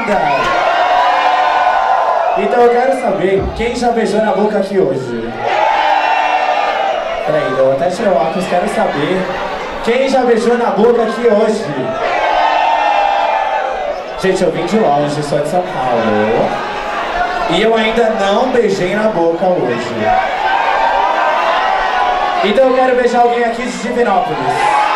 ainda. Então eu quero saber quem já beijou na boca aqui hoje. Peraí, eu até tirei o óculos, quero saber quem já beijou na boca aqui hoje. Gente, eu vim de longe, sou de São Paulo. E eu ainda não beijei na boca hoje. Então eu quero beijar alguém aqui de Divinópolis.